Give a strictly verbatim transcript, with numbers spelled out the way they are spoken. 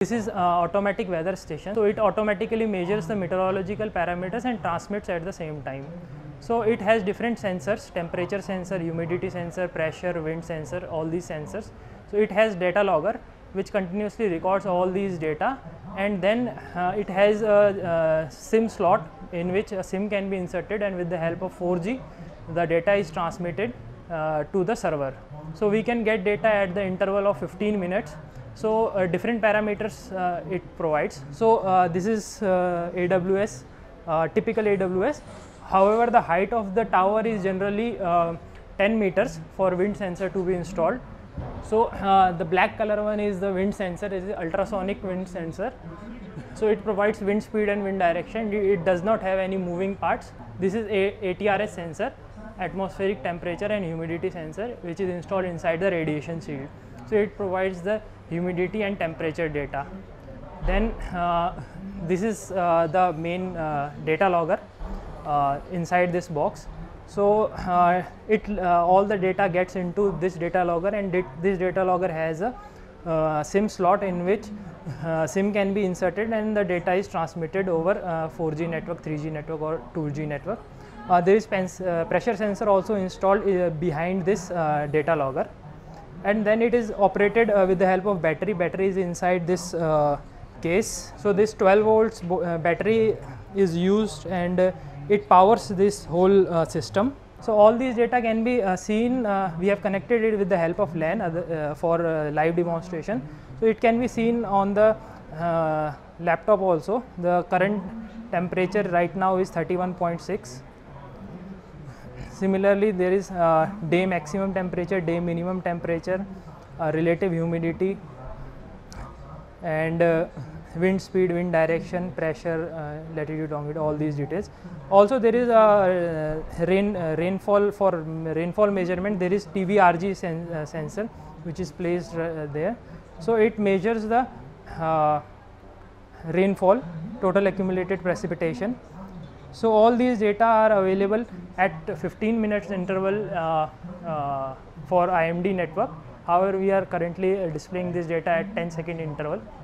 This is uh, automatic weather station. So it automatically measures the meteorological parameters and transmits at the same time. So it has different sensors: temperature sensor, humidity sensor, pressure, wind sensor, all these sensors. So it has data logger which continuously records all these data, and then uh, it has a, a SIM slot in which a SIM can be inserted, and with the help of four G the data is transmitted uh, to the server. So we can get data at the interval of fifteen minutes. So uh, different parameters uh, it provides. So uh, this is uh, A W S, uh, typical A W S. However, the height of the tower is generally uh, ten meters for wind sensor to be installed. So uh, the black color one is the wind sensor, is the ultrasonic wind sensor. So it provides wind speed and wind direction. It does not have any moving parts. This is a A T R S sensor, atmospheric temperature and humidity sensor, which is installed inside the radiation shield. So it provides the humidity and temperature data. Then uh, this is uh, the main uh, data logger uh, inside this box. So uh, it uh, all the data gets into this data logger, and it, this data logger has a uh, SIM slot in which uh, SIM can be inserted, and the data is transmitted over uh, four G network, three G network or two G network. Uh, there is uh, pressure sensor also installed uh, behind this uh, data logger, and then it is operated uh, with the help of battery. Battery is inside this uh, case. So this twelve volts uh, battery is used, and uh, it powers this whole uh, system. So all these data can be uh, seen. Uh, we have connected it with the help of LAN uh, for uh, live demonstration. So it can be seen on the uh, laptop also. The current temperature right now is thirty-one point six. Similarly, there is uh, day maximum temperature, day minimum temperature, uh, relative humidity, and uh, wind speed, wind direction, pressure, uh, latitude, longitude, all these details. Also there is a uh, rain uh, rainfall. For rainfall measurement, there is T V R G sen uh, sensor which is placed uh, there. So it measures the uh, rainfall, total accumulated precipitation. So all these data are available at fifteen minutes interval uh, uh, for I M D network. However, we are currently uh, displaying this data at ten second interval.